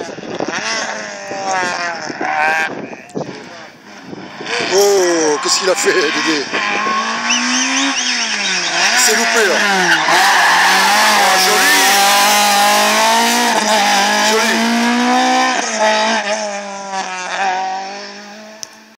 Oh, qu'est-ce qu'il a fait, Dédé? C'est loupé là.